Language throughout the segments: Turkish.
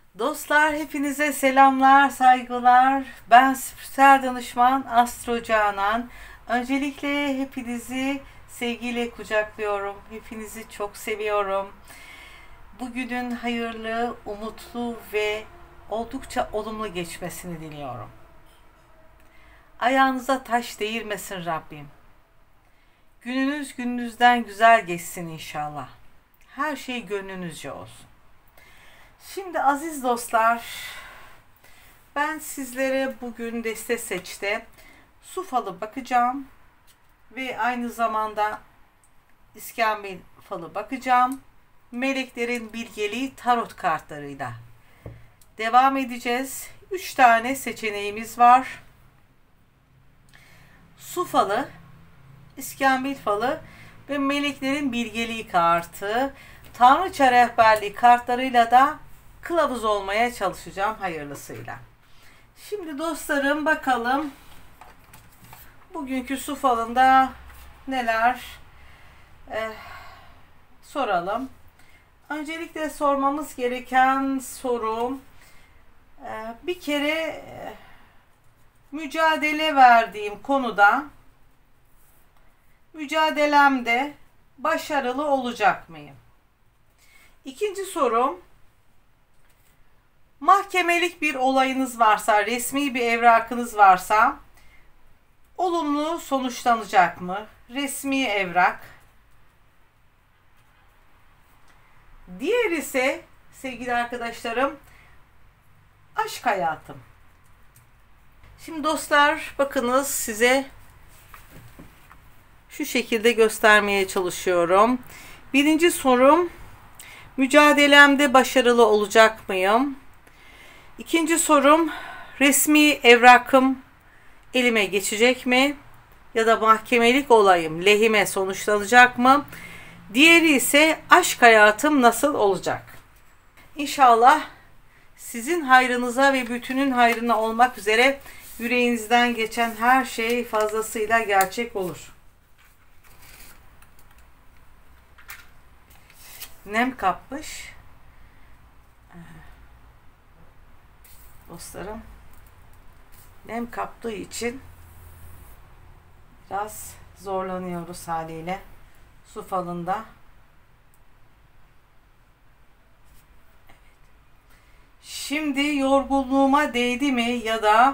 Dostlar hepinize selamlar, saygılar. Ben spiritüel danışman Astro Canan. Öncelikle hepinizi sevgiyle kucaklıyorum. Hepinizi çok seviyorum. Bugünün hayırlı, umutlu ve oldukça olumlu geçmesini diliyorum. Ayağınıza taş değirmesin Rabbim. Gününüz gününüzden güzel geçsin inşallah. Her şey gönlünüzce olsun. Şimdi aziz dostlar, ben sizlere bugün deste seçte su falı bakacağım ve aynı zamanda iskambil falı bakacağım. Meleklerin bilgeliği tarot kartlarıyla devam edeceğiz. 3 tane seçeneğimiz var. Su falı, iskambil falı ve meleklerin bilgeliği kartı. Tanrıça rehberliği kartlarıyla da kılavuz olmaya çalışacağım hayırlısıyla. Şimdi dostlarım bakalım bugünkü su falında neler soralım. Öncelikle sormamız gereken soru bir kere mücadele verdiğim konuda mücadelemde başarılı olacak mıyım? İkinci sorum, mahkemelik bir olayınız varsa, resmi bir evrakınız varsa olumlu sonuçlanacak mı? Resmi evrak. Diğer ise sevgili arkadaşlarım, aşk hayatım. Şimdi dostlar bakınız, size şu şekilde göstermeye çalışıyorum. Birinci sorum, mücadelemde başarılı olacak mıyım? İkinci sorum, resmi evrakım elime geçecek mi? Ya da mahkemelik olayım lehime sonuçlanacak mı? Diğeri ise aşk hayatım nasıl olacak? İnşallah sizin hayrınıza ve bütünün hayrına olmak üzere yüreğinizden geçen her şey fazlasıyla gerçek olur. Nem kapmış. Dostlarım, nem kaptığı için biraz zorlanıyoruz haliyle su falında. Şimdi yorgunluğuma değdi mi ya da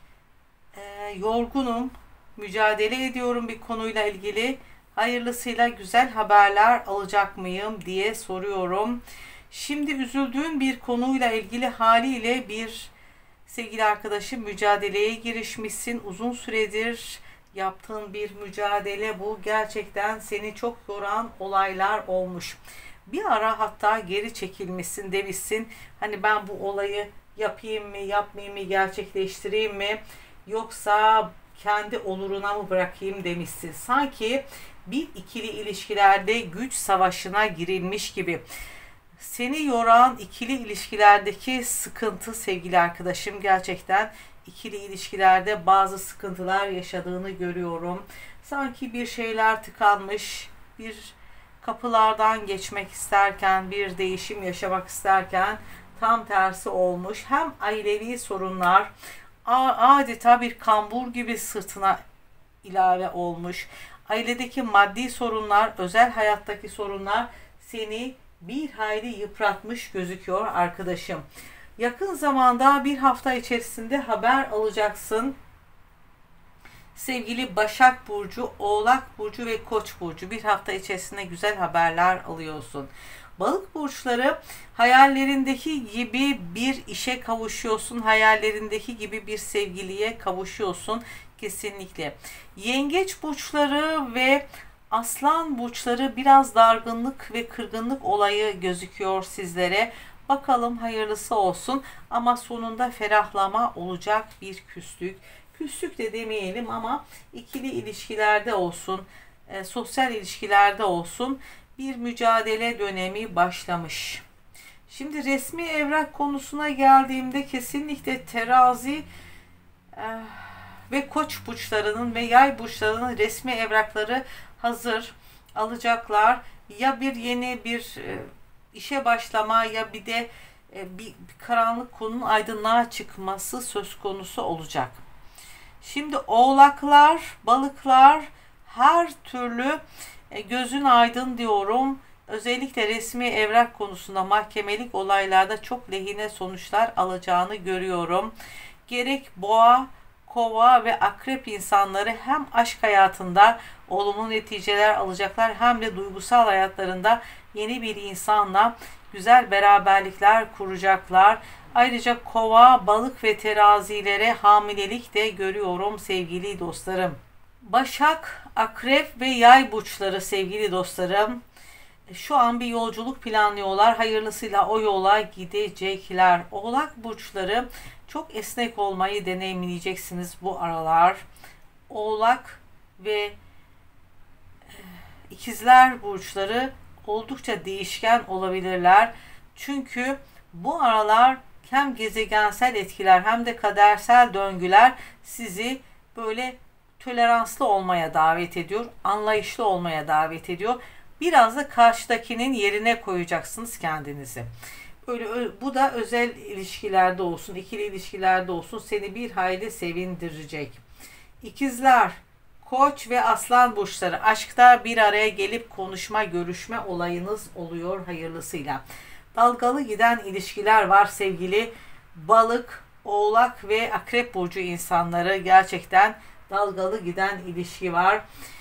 yorgunum, mücadele ediyorum bir konuyla ilgili, hayırlısıyla güzel haberler alacak mıyım diye soruyorum. Şimdi üzüldüğün bir konuyla ilgili haliyle bir sevgili arkadaşım mücadeleye girişmişsin. Uzun süredir yaptığın bir mücadele bu. Gerçekten seni çok yoran olaylar olmuş. Bir ara hatta geri çekilmişsin, demişsin. Hani ben bu olayı yapayım mı, yapmayayım mı, gerçekleştireyim mi? Yoksa kendi oluruna mı bırakayım demişsin. Sanki bir ikili ilişkilerde güç savaşına girilmiş gibi. Seni yoran ikili ilişkilerdeki sıkıntı sevgili arkadaşım, gerçekten ikili ilişkilerde bazı sıkıntılar yaşadığını görüyorum. Sanki bir şeyler tıkanmış, bir kapılardan geçmek isterken, bir değişim yaşamak isterken tam tersi olmuş. Hem ailevi sorunlar adeta bir kambur gibi sırtına ilave olmuş. Ailedeki maddi sorunlar, özel hayattaki sorunlar seni bir hayli yıpratmış gözüküyor arkadaşım. Yakın zamanda bir hafta içerisinde haber alacaksın. Sevgili Başak Burcu, Oğlak Burcu ve Koç Burcu, bir hafta içerisinde güzel haberler alıyorsun. Balık burçları, hayallerindeki gibi bir işe kavuşuyorsun. Hayallerindeki gibi bir sevgiliye kavuşuyorsun. Kesinlikle. Yengeç burçları ve Aslan burçları, biraz dargınlık ve kırgınlık olayı gözüküyor sizlere. Bakalım hayırlısı olsun ama sonunda ferahlama olacak, bir küslük. Küslük de demeyelim ama ikili ilişkilerde olsun, sosyal ilişkilerde olsun bir mücadele dönemi başlamış. Şimdi resmi evrak konusuna geldiğimde kesinlikle terazi ve koç burçlarının ve yay burçlarının resmi evrakları hazır, alacaklar. Ya bir yeni bir işe başlama ya bir de bir karanlık konunun aydınlığa çıkması söz konusu olacak. Şimdi oğlaklar, balıklar her türlü gözün aydın diyorum. Özellikle resmi evrak konusunda mahkemelik olaylarda çok lehine sonuçlar alacağını görüyorum. Gerek boğa, kova ve akrep insanları hem aşk hayatında olumlu neticeler alacaklar hem de duygusal hayatlarında yeni bir insanla güzel beraberlikler kuracaklar. Ayrıca kova, balık ve terazilere hamilelik de görüyorum sevgili dostlarım. Başak, akrep ve yay burçları sevgili dostlarım. Şu an bir yolculuk planlıyorlar. Hayırlısıyla o yola gidecekler. Oğlak burçları çok esnek olmayı deneyimleyeceksiniz bu aralar. Oğlak ve ikizler burçları oldukça değişken olabilirler. Çünkü bu aralar hem gezegensel etkiler hem de kadersel döngüler sizi böyle toleranslı olmaya davet ediyor, anlayışlı olmaya davet ediyor. Biraz da karşıdakinin yerine koyacaksınız kendinizi. Bu da özel ilişkilerde olsun, ikili ilişkilerde olsun seni bir hayli sevindirecek. İkizler, Koç ve Aslan burçları aşkta bir araya gelip konuşma, görüşme olayınız oluyor hayırlısıyla. Dalgalı giden ilişkiler var sevgili Balık, Oğlak ve Akrep burcu insanları, gerçekten dalgalı giden ilişki var.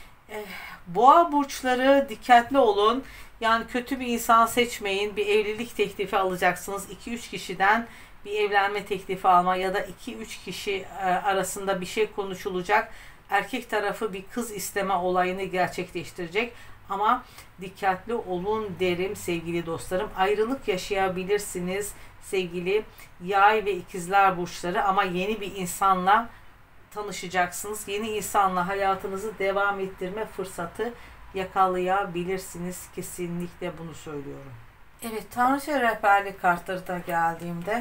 Boğa burçları dikkatli olun. Yani kötü bir insan seçmeyin. Bir evlilik teklifi alacaksınız. 2-3 kişiden bir evlenme teklifi alma ya da 2-3 kişi arasında bir şey konuşulacak. Erkek tarafı bir kız isteme olayını gerçekleştirecek. Ama dikkatli olun derim sevgili dostlarım. Ayrılık yaşayabilirsiniz sevgili Yay ve İkizler burçları, ama yeni bir insanla tanışacaksınız. Yeni insanla hayatınızı devam ettirme fırsatı yakalayabilirsiniz. Kesinlikle bunu söylüyorum. Evet, Tanrıça rehberlik kartları da geldiğimde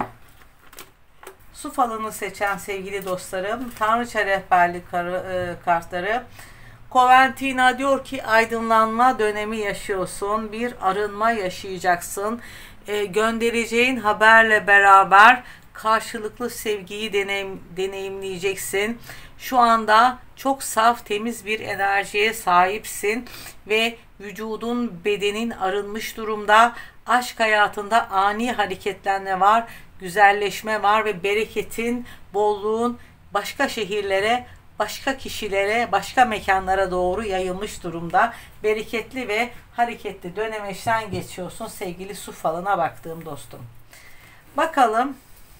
su falını seçen sevgili dostlarım, Tanrıça rehberlik kartları Coventina diyor ki aydınlanma dönemi yaşıyorsun. Bir arınma yaşayacaksın. Göndereceğin haberle beraber karşılıklı sevgiyi deneyimleyeceksin. Şu anda çok saf, temiz bir enerjiye sahipsin ve vücudun, bedenin arınmış durumda. Aşk hayatında ani hareketlenme var, güzelleşme var ve bereketin, bolluğun başka şehirlere, başka kişilere, başka mekanlara doğru yayılmış durumda. Bereketli ve hareketli dönemeçten geçiyorsun sevgili su falına baktığım dostum. Bakalım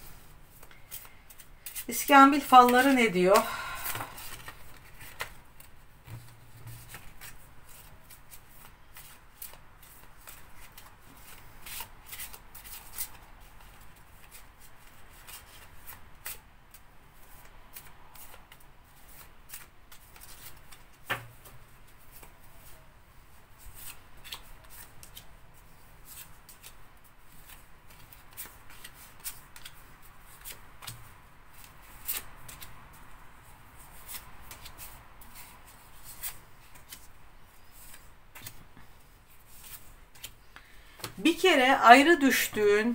İskambil falları ne diyor? Bir kere ayrı düştüğün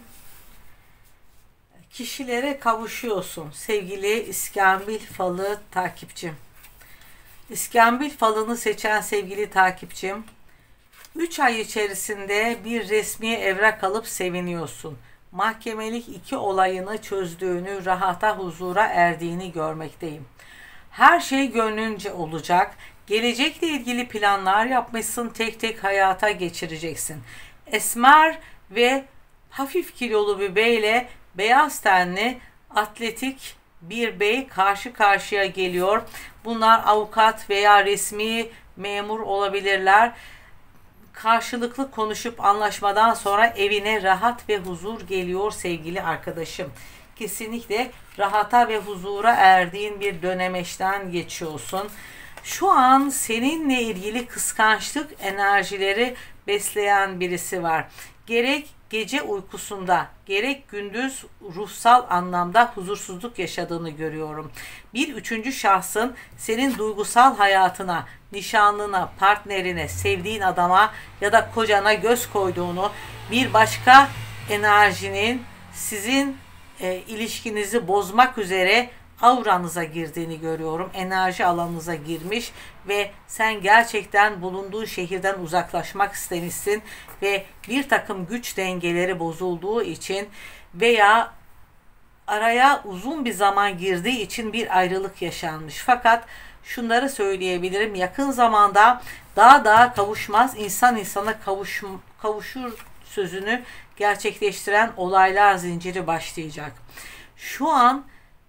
kişilere kavuşuyorsun sevgili İskambil falı takipçim. İskambil falını seçen sevgili takipçim, 3 ay içerisinde bir resmi evrak alıp seviniyorsun. Mahkemelik 2 olayını çözdüğünü, rahata, huzura erdiğini görmekteyim. Her şey gönlünce olacak. Gelecekle ilgili planlar yapmışsın, tek tek hayata geçireceksin. Esmer ve hafif kilolu bir beyle beyaz tenli, atletik bir bey karşı karşıya geliyor. Bunlar avukat veya resmi memur olabilirler. Karşılıklı konuşup anlaşmadan sonra evine rahat ve huzur geliyor sevgili arkadaşım. Kesinlikle rahata ve huzura erdiğin bir dönemeçten geçiyorsun. Şu an seninle ilgili kıskançlık enerjileri besleyen birisi var. Gerek gece uykusunda, gerek gündüz ruhsal anlamda huzursuzluk yaşadığını görüyorum. Bir üçüncü şahsın senin duygusal hayatına, nişanlına, partnerine, sevdiğin adama ya da kocana göz koyduğunu, bir başka enerjinin sizin ilişkinizi bozmak üzere auranıza girdiğini görüyorum. Enerji alanınıza girmiş ve sen gerçekten bulunduğun şehirden uzaklaşmak istemişsin ve bir takım güç dengeleri bozulduğu için veya araya uzun bir zaman girdiği için bir ayrılık yaşanmış. Fakat şunları söyleyebilirim. Yakın zamanda daha kavuşmaz, insan insana kavuşur sözünü gerçekleştiren olaylar zinciri başlayacak. Şu an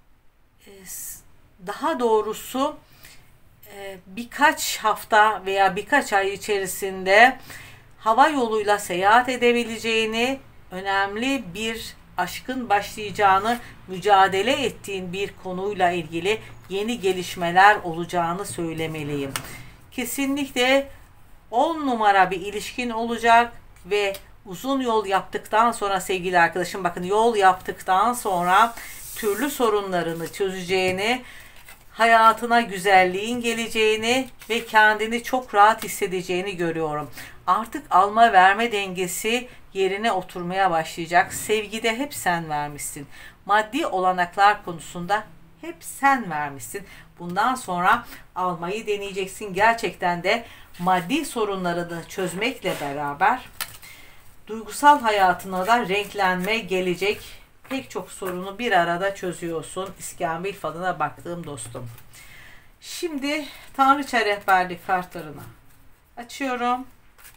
daha doğrusu birkaç hafta veya birkaç ay içerisinde hava yoluyla seyahat edebileceğini, önemli bir aşkın başlayacağını, mücadele ettiğin bir konuyla ilgili yeni gelişmeler olacağını söylemeliyim. Kesinlikle 10 numara bir ilişkin olacak ve uzun yol yaptıktan sonra sevgili arkadaşım, bakın, yol yaptıktan sonra türlü sorunlarını çözeceğini, hayatına güzelliğin geleceğini ve kendini çok rahat hissedeceğini görüyorum. Artık alma verme dengesi yerine oturmaya başlayacak. Sevgide hep sen vermişsin. Maddi olanaklar konusunda hep sen vermişsin. Bundan sonra almayı deneyeceksin. Gerçekten de maddi sorunlarını çözmekle beraber duygusal hayatına da renklenme gelecek. Pek çok sorunu bir arada çözüyorsun. İskambil falına baktığım dostum. Şimdi Tanrıça rehberlik kartlarını açıyorum.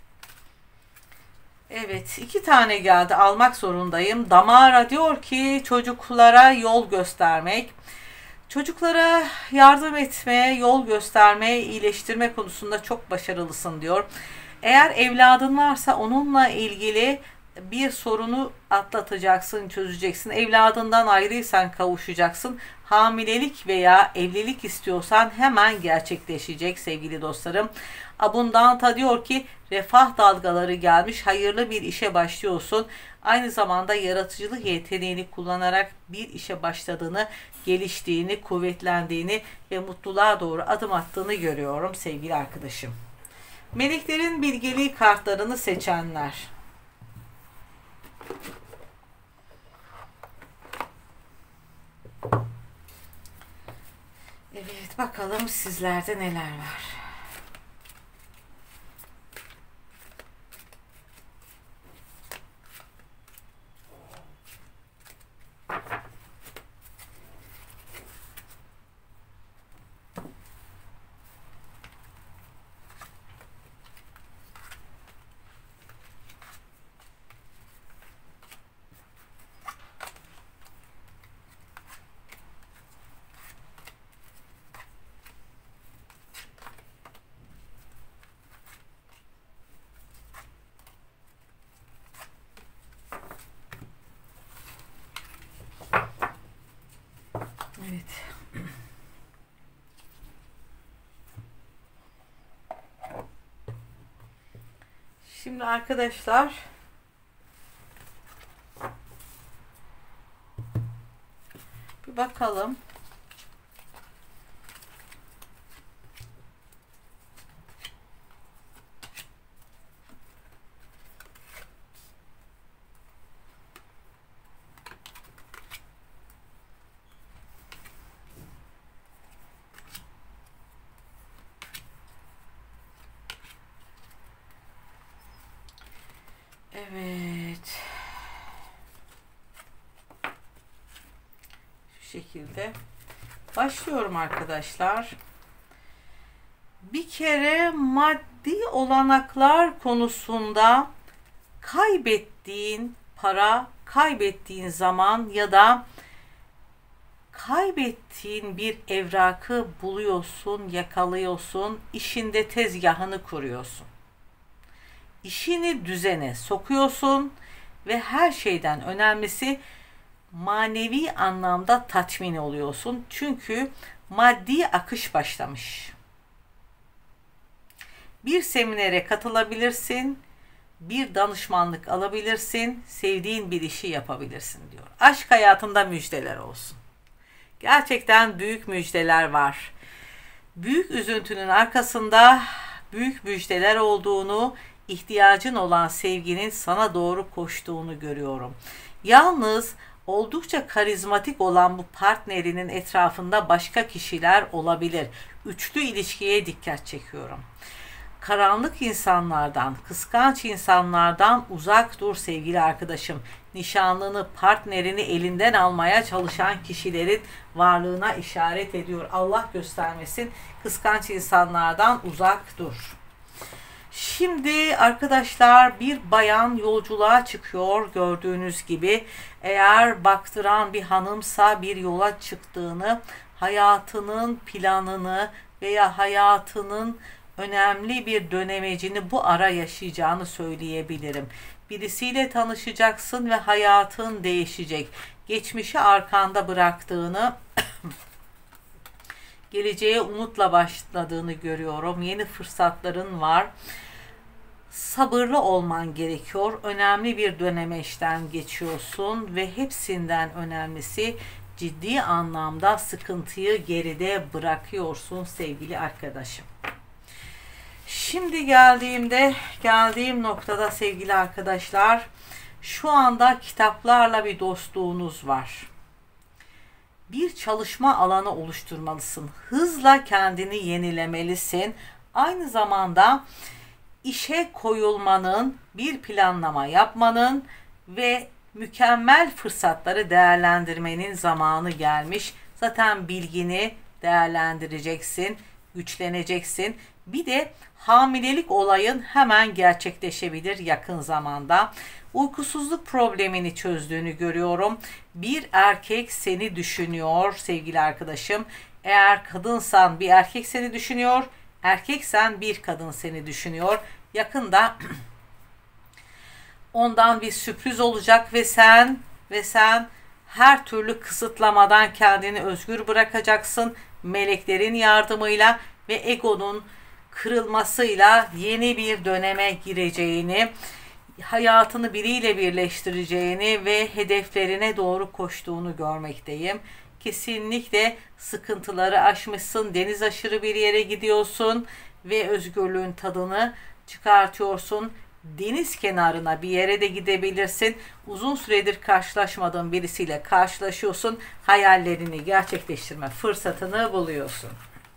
Evet, 2 tane geldi, almak zorundayım. Damara diyor ki çocuklara yol göstermek. Çocuklara yardım etme, yol gösterme, iyileştirme konusunda çok başarılısın diyor. Eğer evladın varsa onunla ilgili bir sorunu atlatacaksın, çözeceksin. Evladından ayrıysan kavuşacaksın. Hamilelik veya evlilik istiyorsan hemen gerçekleşecek sevgili dostlarım. Abundanta diyor ki refah dalgaları gelmiş, hayırlı bir işe başlıyorsun. Aynı zamanda yaratıcılık yeteneğini kullanarak bir işe başladığını, geliştiğini, kuvvetlendiğini ve mutluluğa doğru adım attığını görüyorum sevgili arkadaşım. Meleklerin bilgeliği kartlarını seçenler. Evet, bakalım sizlerde neler var. Evet. Şimdi arkadaşlar, bir bakalım. Evet. Şu şekilde başlıyorum arkadaşlar. Bir kere maddi olanaklar konusunda kaybettiğin para, kaybettiğin zaman ya da kaybettiğin bir evrakı buluyorsun, yakalıyorsun, işinde tezgahını kuruyorsun. İşini düzene sokuyorsun ve her şeyden önemlisi manevi anlamda tatmin oluyorsun. Çünkü maddi akış başlamış. Bir seminere katılabilirsin, bir danışmanlık alabilirsin, sevdiğin bir işi yapabilirsin diyor. Aşk hayatında müjdeler olsun. Gerçekten büyük müjdeler var. Büyük üzüntünün arkasında büyük müjdeler olduğunu, ihtiyacın olan sevginin sana doğru koştuğunu görüyorum. Yalnız oldukça karizmatik olan bu partnerinin etrafında başka kişiler olabilir. Üçlü ilişkiye dikkat çekiyorum. Karanlık insanlardan, kıskanç insanlardan uzak dur sevgili arkadaşım. Nişanlını, partnerini elinden almaya çalışan kişilerin varlığına işaret ediyor. Allah göstermesin. Kıskanç insanlardan uzak dur. Şimdi arkadaşlar bir bayan yolculuğa çıkıyor gördüğünüz gibi. Eğer baktıran bir hanımsa bir yola çıktığını, hayatının planını veya hayatının önemli bir dönemecini bu ara yaşayacağını söyleyebilirim. Birisiyle tanışacaksın ve hayatın değişecek. Geçmişi arkanda bıraktığını, geleceğe umutla başladığını görüyorum. Yeni fırsatların var. Sabırlı olman gerekiyor. Önemli bir dönemeçten geçiyorsun ve hepsinden önemlisi ciddi anlamda sıkıntıyı geride bırakıyorsun sevgili arkadaşım. Şimdi geldiğim noktada sevgili arkadaşlar, şu anda kitaplarla bir dostluğunuz var. Bir çalışma alanı oluşturmalısın. Hızla kendini yenilemelisin. Aynı zamanda işe koyulmanın, bir planlama yapmanın ve mükemmel fırsatları değerlendirmenin zamanı gelmiş. Zaten bilgini değerlendireceksin, güçleneceksin. Bir de hamilelik olayın hemen gerçekleşebilir yakın zamanda. Uykusuzluk problemini çözdüğünü görüyorum. Bir erkek seni düşünüyor sevgili arkadaşım. Eğer kadınsan bir erkek seni düşünüyor. Erkeksen bir kadın seni düşünüyor. Yakında ondan bir sürpriz olacak ve sen her türlü kısıtlamadan kendini özgür bırakacaksın. Meleklerin yardımıyla ve egonun kırılmasıyla yeni bir döneme gireceğini, hayatını biriyle birleştireceğini ve hedeflerine doğru koştuğunu görmekteyim. Kesinlikle sıkıntıları aşmışsın, deniz aşırı bir yere gidiyorsun ve özgürlüğün tadını çıkartıyorsun. Deniz kenarına bir yere de gidebilirsin. Uzun süredir karşılaşmadığın birisiyle karşılaşıyorsun. Hayallerini gerçekleştirme fırsatını buluyorsun.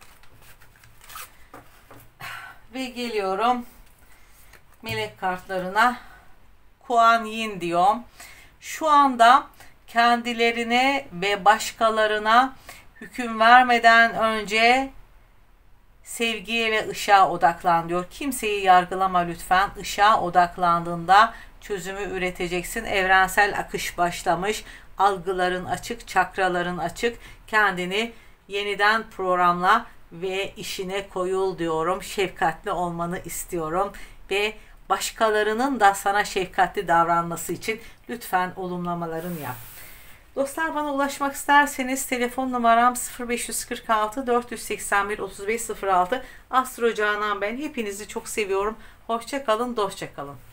Ve geliyorum melek kartlarına. Kuan Yin diyor. Şu anda kendilerine ve başkalarına hüküm vermeden önce sevgiye ve ışığa odaklan diyor. Kimseyi yargılama lütfen. Işığa odaklandığında çözümü üreteceksin. Evrensel akış başlamış. Algıların açık, çakraların açık. Kendini yeniden programla ve işine koyul diyorum. Şefkatli olmanı istiyorum ve başkalarının da sana şefkatli davranması için lütfen olumlamalarını yap. Dostlar, bana ulaşmak isterseniz telefon numaram 0546 481 3506. Astro Canan ben. Hepinizi çok seviyorum. Hoşça kalın, dostça kalın.